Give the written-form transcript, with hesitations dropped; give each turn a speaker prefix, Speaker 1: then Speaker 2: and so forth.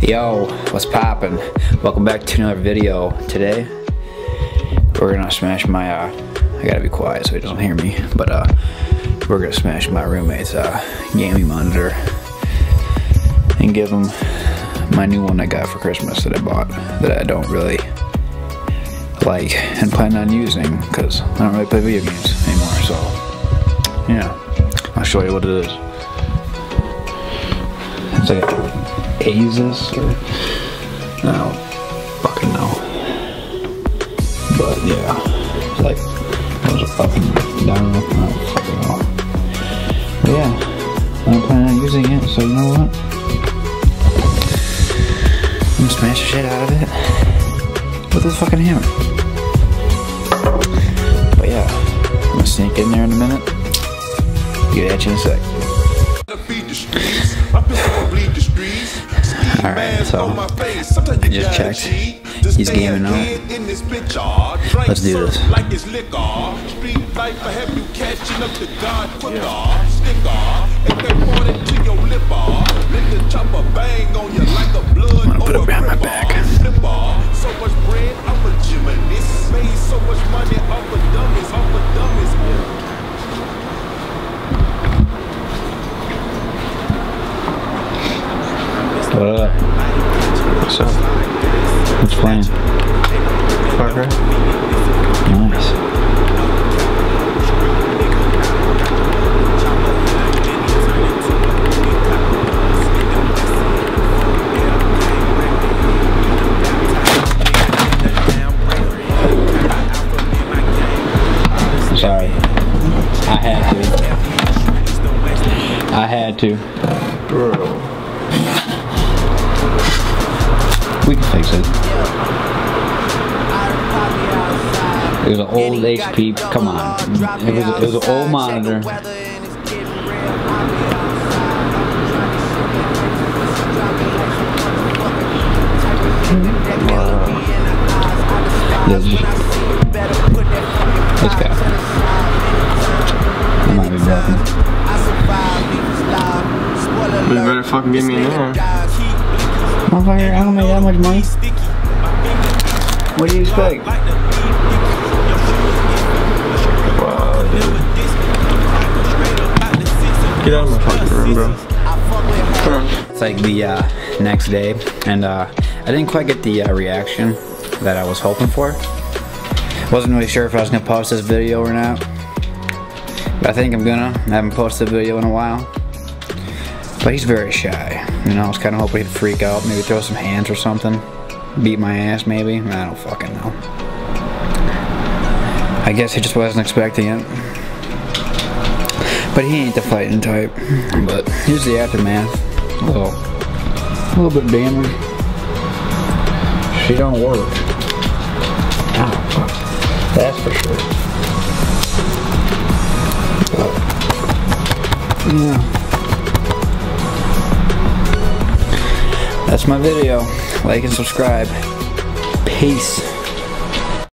Speaker 1: Yo, what's poppin'? Welcome back to another video. Today, we're gonna smash my, I gotta be quiet so he doesn't hear me, but we're gonna smash my roommate's gaming monitor and give him my new one I got for Christmas that I bought that I don't really like and plan on using because I don't really play video games anymore, so yeah, I'll show you what it is. It's like a Asus or I don't fucking know, but yeah, it's like those are up and down. I don't fucking know. But yeah, I'm planning on using it, so you know what? I'm gonna smash the shit out of it with this fucking hammer. But yeah, I'm gonna sneak in there in a minute. Get at you in a sec. Alright, so I just checked. He's gaming out. Let's do this. I'm gonna put it behind my back. What up?
Speaker 2: What's up?
Speaker 1: What's playing?
Speaker 2: Far Cry?
Speaker 1: Nice. Sorry. I had to.
Speaker 2: Bro.
Speaker 1: We can fix it. It was an old HP. Come on. It was an old monitor. This guy. That might be broken.
Speaker 2: You better fucking give me an arm.
Speaker 1: Motherfucker, I don't make that much money. What do you expect?
Speaker 2: Wow, dude. Get out of my fucking room, bro. Come on.
Speaker 1: It's like the next day, and I didn't quite get the reaction that I was hoping for. Wasn't really sure if I was gonna post this video or not, but I think I'm gonna. I haven't posted a video in a while. But he's very shy, you know. I was kind of hoping he'd freak out, maybe throw some hands or something, beat my ass maybe. I don't fucking know. I guess he just wasn't expecting it. But he ain't the fighting type. But here's the aftermath. A little bit of damage. She don't work. Ow, fuck. That's for sure. But, yeah. That's my video. Like and subscribe. Peace.